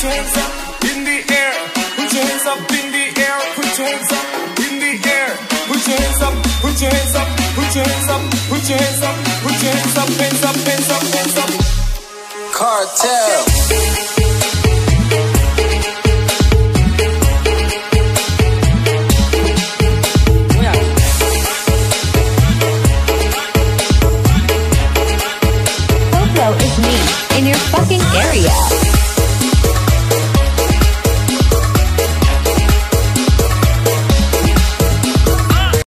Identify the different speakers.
Speaker 1: your hands up in the air. Put your hands up in the air. Put your hands up in the air. Put your hands up. Put your hands up. Put your hands up. Put your hands up. Put your hands up. Hands up. Hands up. Hands up. Cartel.
Speaker 2: Is me in your fucking area.